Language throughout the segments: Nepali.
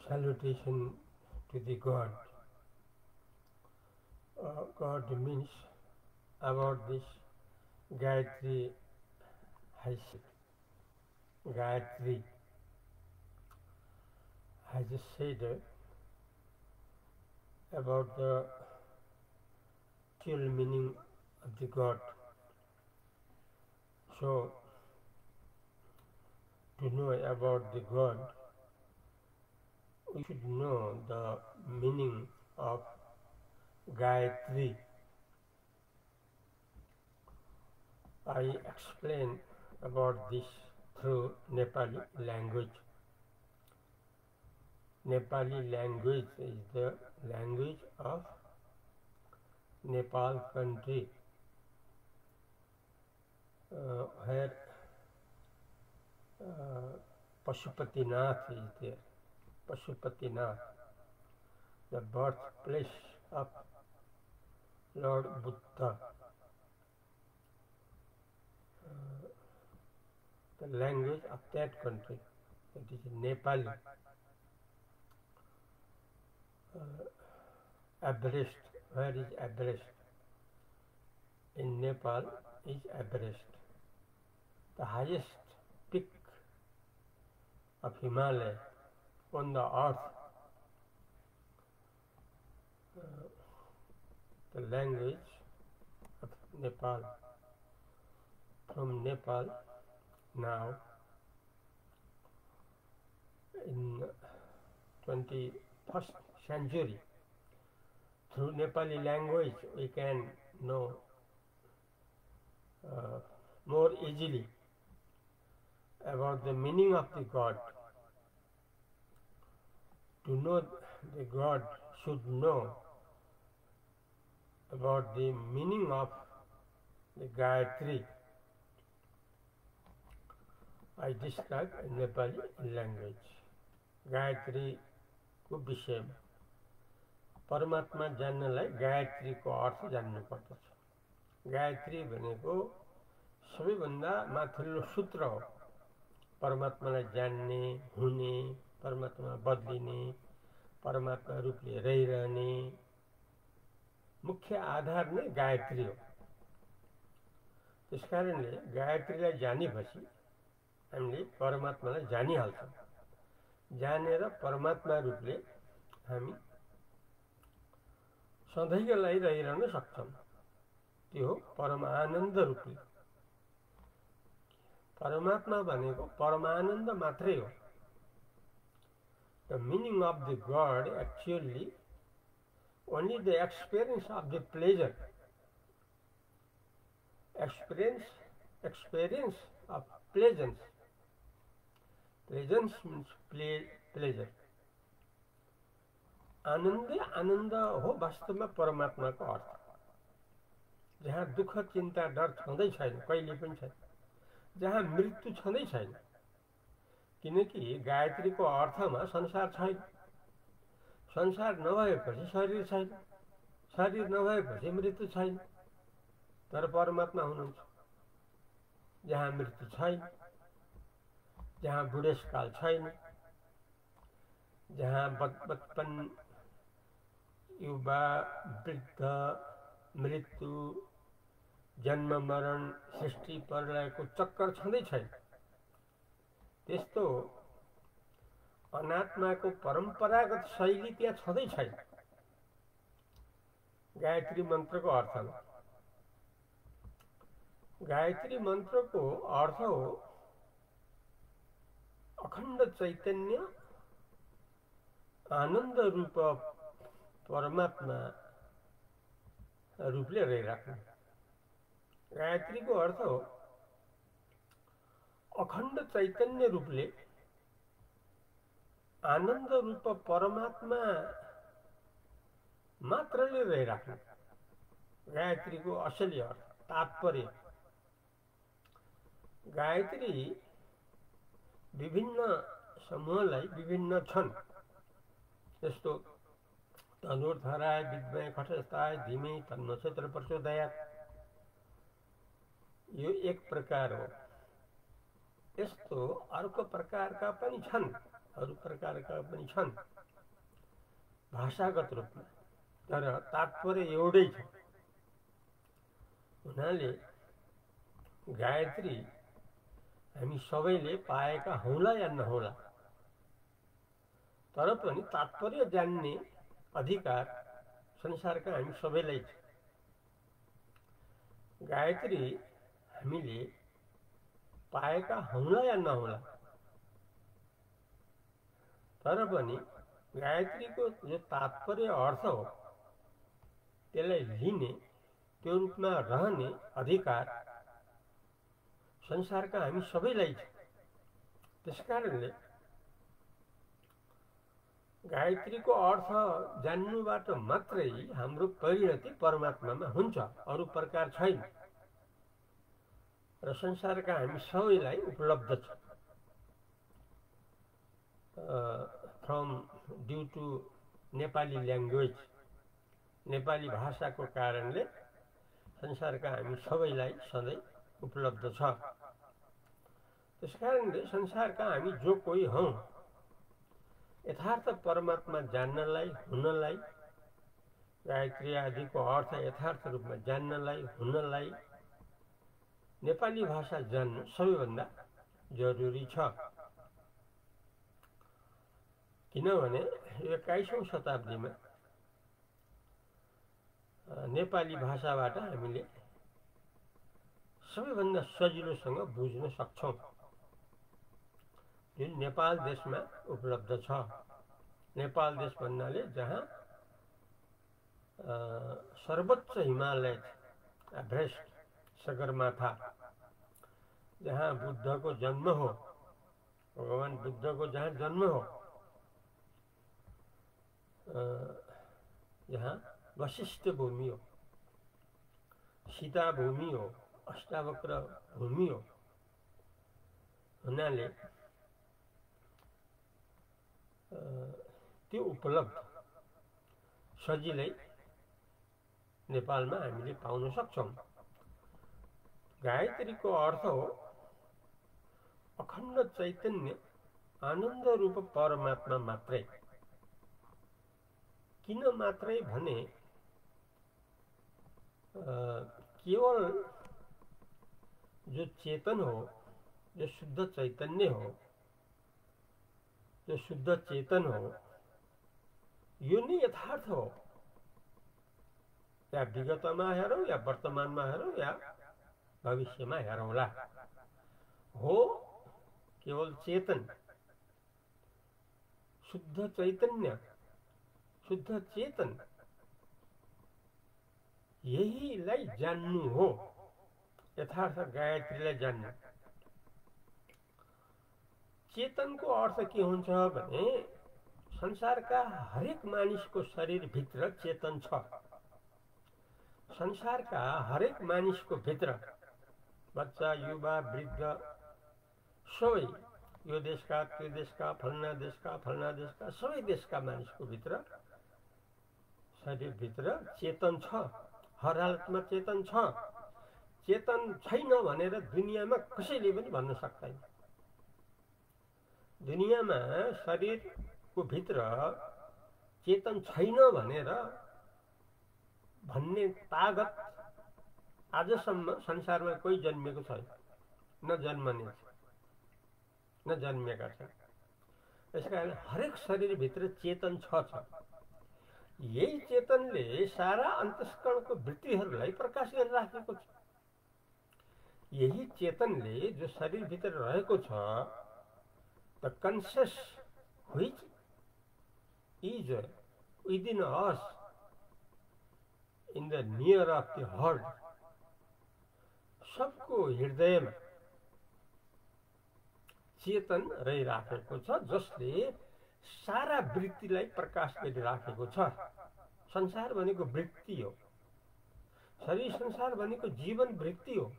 salutation to the God. God means about this Gayatri has Gayatri has said about the actual meaning of the God. So, to know about the God, we should know the meaning of Gayatri. I explain about this through Nepali language. Nepali language is the language of Nepal country, where Pashupatinath is there. Pashupatinath, the birthplace of Lord Buddha. The language of that country, that is Nepali. Everest, where is Everest? In Nepal is Everest, the highest peak of Himalaya on the earth. The language of Nepal. From Nepal now, in 21st century, through Nepali language we can know more easily about the meaning of the God. To know the God should know about the meaning of the Gayatri. I describe in Nepali language. Gayatri को विषय में परमात्मा जान्नलाई गायत्री को अर्थ जान्नु पर्दछ। गायत्री भनेको सबैभन्दा माथिल्लो सूत्र हो। परमात्मालाई जान्ने, हुने, परमात्मा बदलिने, परमात्मा रूपले रहिरहने मुख्य आधार नै गायत्री हो। त्यसकारणले गायत्रीलाई जानेपछि हामीले परमात्मालाई जानिहाल्छौँ। जानेर परमात्मा रूपले हामी सधैँका लागि रहिरहन सक्छौँ। त्यो हो परम आनन्द रूपले। परमात्मा भनेको परमानन्द मात्रै हो। The meaning of the God actually only the experience of the pleasure. Experience of pleasance. Pleasance means pleasure. आनन्दै आनन्द हो वास्तवमा परमात्माको अर्थ। जहाँ दुःख चिन्ता डर छँदै छैन, कहिले पनि छैन। जहाँ मृत्यु छँदै छैन, किनकि गायत्रीको अर्थमा संसार छैन। संसार नभएपछि शरीर छैन, शरीर नभएपछि मृत्यु छैन। तर परमात्मा हुनुहुन्छ जहाँ मृत्यु छैन, जहाँ बुढेसकाल छैन, जहाँ बचपन, युवा, वृद्ध, मृत्यु, जन्म मरण, सृष्टि प्रलयको चक्कर छँदै छैन। त्यस्तो अनात्माको परम्परागत शैली त्यहाँ छँदै छैन। गायत्री मन्त्रको अर्थमा गायत्री मन्त्रको अर्थ हो अखण्ड चैतन्य आनन्द रूप परमात्मा रूपले रहिराख्नु। गायत्रीको अर्थ हो अखण्ड चैतन्य रूपले आनन्द रूप परमात्मा मात्रले रहिराख्नु। गायत्रीको असली अर्थ, तात्पर्य। गायत्री विभिन्न समूहलाई विभिन्न छन्। जस्तो तनूर्धराय विद्महे घटस्थाय धीमहि तन्नो क्षेत्र प्रचोदयात्, यो एक प्रकार हो। यस्तो अर्को प्रकारका पनि छन्, अरू प्रकारका पनि छन्। भाषागत रूपमा, तर तात्पर्य एउटै छ। हुनाले गायत्री हामी सबैले पाएका हौला या नहौला, तर पनि तात्पर्य जान्ने अधिकार संसारका हामी सबैलाई छ। गायत्री हामीले पाएका हौला या नहौला, तर पनि गायत्रीको जो तात्पर्य अर्थ हो त्यसलाई लिने, त्यो रूपमा रहने अधिकार संसारका हामी सबैलाई छ। त्यसकारणले गायत्रीको अर्थ जान्नुबाट मात्रै हाम्रो परिणति परमात्मामा हुन्छ, अरू प्रकार छैन र संसारका हामी सबैलाई उपलब्ध छ। From due to Nepali language, Nepali भाषाको कारणले संसारका हामी सबैलाई सधैँ उपलब्ध छ। त्यसकारणले संसारका हामी जो कोही हौं, यथार्थ परमात्मा जान्नलाई, हुनलाई, गायत्री आदिको अर्थ यथार्थ रूपमा जान्नलाई, हुनलाई नेपाली भाषा जान्नु सबैभन्दा जरुरी छ। किनभने 21औं शताब्दीमा नेपाली भाषाबाट हामीले सबैभन्दा सजिलोसँग बुझ्न सक्छौं, जुन नेपाल देशमा उपलब्ध छ। नेपाल देश भन्नाले जहाँ सर्वोच्च हिमालय, एभरेस्ट, सगरमाथा, जहाँ बुद्धको जन्म हो, भगवान बुद्धको जहाँ जन्म हो, जहाँ वशिष्ठ भूमि हो, सीता भूमि हो, अष्टावक्र भूमि हो, हुनाले त्यो उपलब्ध सजिलै नेपालमा हामीले पाउन सक्छौं। गायत्रीको अर्थ हो अखण्ड चैतन्य आनन्द रूप परमात्मा मात्रै। किन मात्रै भने केवल जो चेतन हो, जो शुद्ध चैतन्य हो, जो शुद्ध चेतन हो, यो नै यथार्थ हो। या विगतमा हेरौं, या वर्तमानमा हेरौं, या भविष्यमा हेरौँला, हो केवल चेतन, शुद्ध चैतन्य, शुद्ध चेतन, यहीलाई जान्नु हो, यथार्थ गायत्रीलाई जान्नु। चेतनको अर्थ के हुन्छ भने संसारका हरेक मानिसको शरीरभित्र चेतन छ। संसारका हरेक मानिसको भित्र, बच्चा, युवा, वृद्ध, सबै, यो देशका, त्यो देशका, फलना देशका, फलना देशका, सबै देशका मानिसको भित्र, शरीरभित्र चेतन छ। हर हालतमा चेतन छ। चेतन छैन भनेर दुनियाँमा कसैले पनि भन्न सक्दैन। दुनियाँमा शरीरको भित्र चेतन छैन भनेर भन्ने तागत आजसम्म संसारमा कोही जन्मेको छैन, न जन्मने छ, न जन्मेका छन्। त्यसकारण हरेक शरीरभित्र चेतन छ। यही चेतनले सारा अन्तस्करणको वृत्तिहरूलाई प्रकाश गरिराखेको छ। यही चेतनले जो शरीरभित्र रहेको छ, the conscious which is within us in the near of the heart, सबको हृदयमा चेतन रहिराखेको छ, जसले सारा वृत्तिलाई प्रकाश गरिराखेको छ। संसार भनेको वृत्ति हो। शरीर संसार भनेको जीवन वृत्ति हो।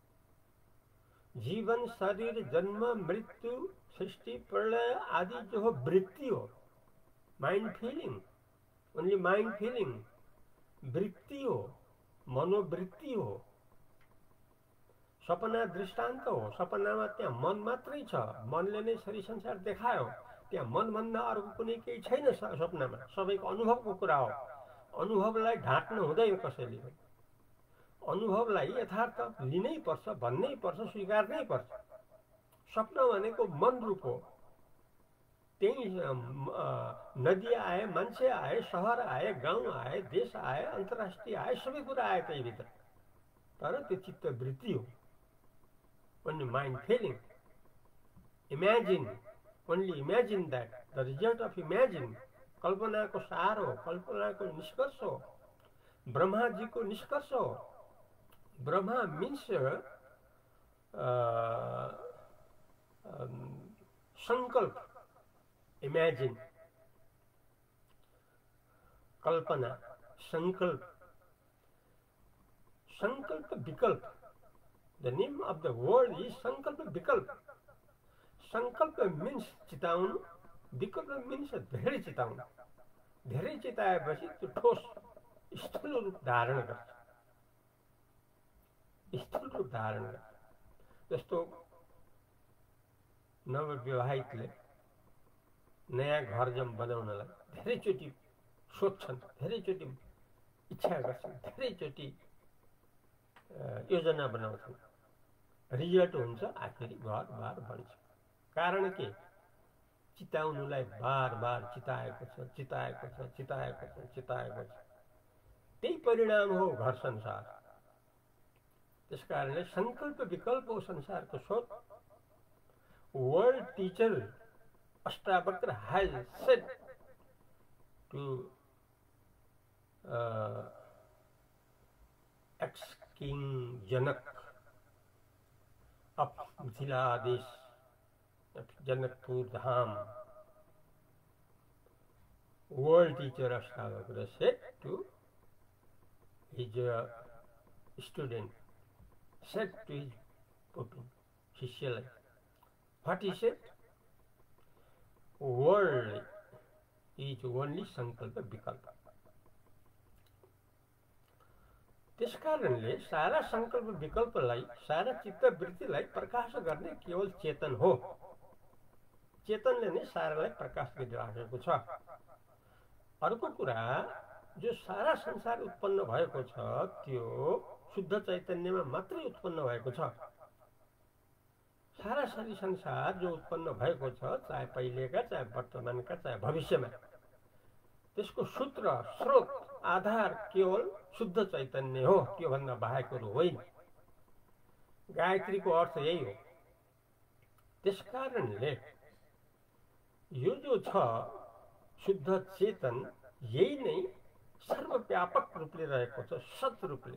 जीवन, शरीर, जन्म, मृत्यु, सृष्टि, प्रलय आदि जो हो वृत्ति हो। Mind feeling, only mind feeling वृत्ति हो, मनोवृत्ति हो। सपना दृष्टान्त हो। सपनामा त्यहाँ मन मात्रै छ, मनले नै शरीर संसार देखायो, त्यहाँ मनभन्दा अर्को कुनै केही छैन सपनामा, सबैको अनुभवको कुरा हो। अनुभवलाई ढाँट्नु हुँदैन कसैले पनि। अनुभवलाई यथार्थ लिनै पर्छ, भन्नै पर्छ, स्वीकार्नै पर्छ। सपना भनेको मन रूप हो। त्यही नदी आए, मान्छे आए, सहर आए, गाउँ आए, देश आए, अन्तर्राष्ट्रिय आए, सबै कुरा आए त्यही भित्र। तर त्यो चित्तवृत्ति हो। Only mind feeling. Imagine, only imagine that. The result of imagine. कल्पना को सार हो, कल्पना को निष्कर्ष हो, ब्रह्मा जी को निष्कर्ष हो। ब्रह्मा मीन्स संकल्प, इमेजिन, कल्पना, संकल्प, संकल्प विकल्प। The name of the word is Sankalpa Vikalpa. Sankalpa means चिताउनु, विकल्प means धेरै चिताउनु। धेरै चिताएपछि त्यो ठोस स्थूल रूप धारण गर्छ। स्थूल रूप धारण गर्छ। जस्तो नवविवाहितले नयाँ घर बनाउनलाई धेरैचोटि सोच्छन्, धेरैचोटि इच्छा गर्छन्, धेरैचोटि योजना बनाउँछन्। रिजल्ट हुन्छ आखिरी घर बार बन्छ। कारण के? चिताउनुलाई बार बार चिताएको छ, चिताएको छ, चिताएको छ, चिताएको छ। त्यही परिणाम हो घर संसार। त्यसकारणले संकल्प विकल्प हो संसारको स्रोत। World teacher Ashtavakra has said to ex-king Janak of Miथिladesh, Janakpur Dham, world teacher Ashtavakra said to his student, said to his pupil, Shishya, what he said? World is only Sankalpa Vikalpa. त्यस कारणले सारा संकल्प विकल्पलाई, सारा चित्तवृत्तिलाई प्रकाश गर्ने केवल चेतन हो। चेतनले नै सारालाई प्रकाश गरिराखेको छ। अर्को कुरा, जो सारा संसार उत्पन्न भएको छ त्यो शुद्ध चैतन्यमा मात्रै उत्पन्न भएको छ। सारा सारी संसार जो उत्पन्न भएको छ, चाहे पहिलेका, चाहे वर्तमानका, चाहे भविष्यमा, त्यसको सूत्र, स्रोत, आधार केवल शुद्ध चैतन्य हो, त्यो भन्दा बाहेकहरु होइन। गायत्रीको अर्थ यही हो। त्यसकारणले यो जो छ शुद्ध चेतन, यही नै सर्वव्यापक रूपले रहेको छ, सत रूपले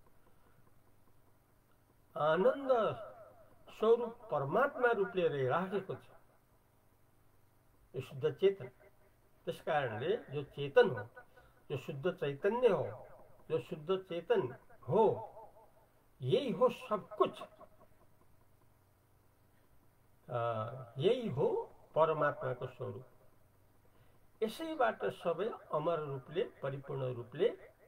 आनन्द स्वरूप परमात्मा रूपले रहिराखेको छ यो शुद्ध चेतन। त्यसकारणले जो चेतन हो, जो शुद्ध चैतन्य हो, जो शुद्ध चेतन हो, यही हो सब कुछ। यही हो परमात्माको स्वरूप। यसैबाट सबै अमर रूपले, परिपूर्ण रूपले,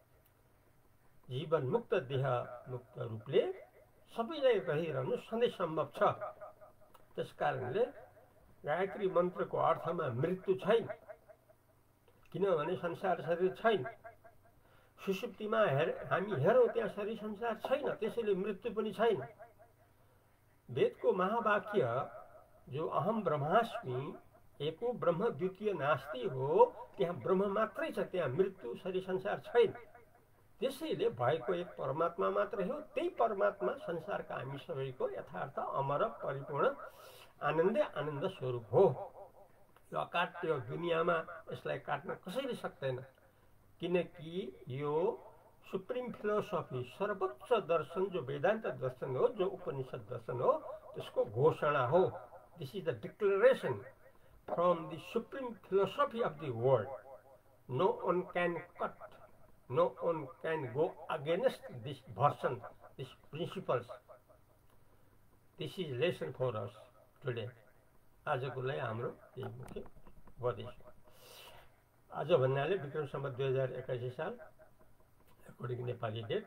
जीवन मुक्त, देह मुक्त रूपले सबैलाई रहिरहनु सधैँ सम्भव छ। त्यसकारणले गायत्री मन्त्रको अर्थमा मृत्यु छैन, किनभने संसार शरीर छैन। सुषुप्तिमा हामी हेरौँ त्यहाँ शरीर संसार छैन, त्यसैले मृत्यु पनि छैन। वेदको महावाक्य जो अहम ब्रह्मास्मि, एको ब्रह्म द्वितीय नास्ति हो, त्यहाँ ब्रह्म मात्रै छ, त्यहाँ मृत्यु शरीर संसार छैन। त्यसैले भएको एक परमात्मा मात्रै हो। त्यही परमात्मा संसारका हामी सबैको यथार्थ अमर परिपूर्ण आनन्दै आनन्द स्वरूप हो। यो अकाट्य दुनियाँमा यसलाई काट्न कसैले सक्दैन, किनकि यो सुप्रिम फिलोसफी, सर्वोच्च दर्शन जो वेदान्त दर्शन हो, जो उपनिषद दर्शन हो, त्यसको घोषणा हो। This is the declaration from the supreme philosophy of the world. No one can cut, no one can go against this version, these principles. This is lesson for us today. आजको लागि हाम्रो यही मुख्य उपदेश। आज भन्नाले विक्रम सम्वत 2081 साल according Nepali date,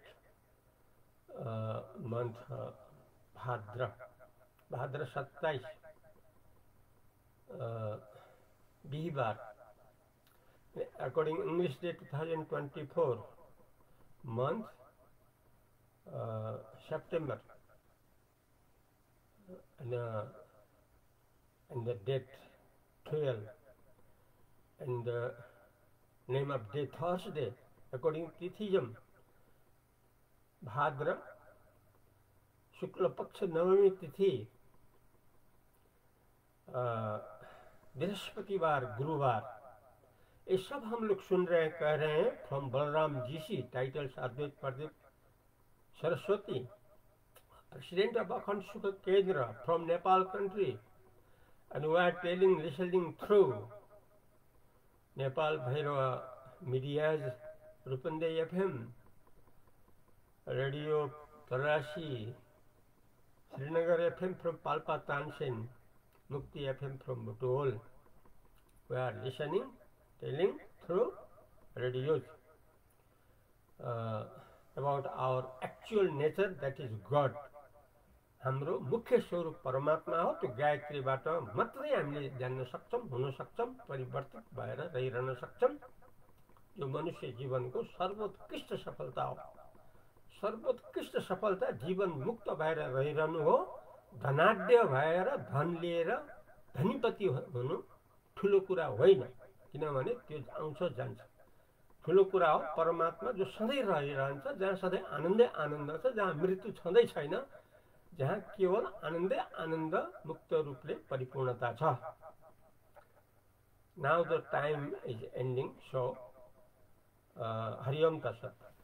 month Bhadra 27 बिहिबार according English day 2024 month September and the date 12 and the name of day Thursday according to Tithijam भाद्र शुक्ल पक्ष नवमी तिथि बृहस्पतिवार गुरुवार ये सब हम लोग सुन रहे हैं कह रहे हैं from Balram GC titles Advaita Pradeep Saraswati president of Akhand Sukh Kendra from Nepal country and we are telling listening through Nepal Bhairav medias Rupandehi FM radio तरासी Srinagar FM from Palpa Tansen, Mukti FM from Butol. We are listening, telling through radios about our actual nature, that is God. हाम्रो मुख्य स्वरूप परमात्मा हो त्यो गायत्रीबाट मात्रै हामीले जान्न सक्छौं हुन सक्छौं परिवर्तित भएर रहिरहन सक्छौं यो मनुष्य जीवनको सर्वोत्कृष्ट सफलता हो सर्वोत्कृष्ट सफलता जीवन मुक्त भएर रहिरहनु हो धनाढ्य भएर धन लिएर धनीपति हुनु ठूलो कुरा होइन किनभने त्यो आउँछ जान्छ ठूलो कुरा हो परमात्मा जो सधैँ रहिरहन्छ जहाँ सधैँ आनन्दै आनन्द छ जहाँ मृत्यु छँदै छैन जहाँ केवल आनन्दै आनन्द मुक्त रूपले परिपूर्णता छ now the time is ending so हरिओम तत्सत्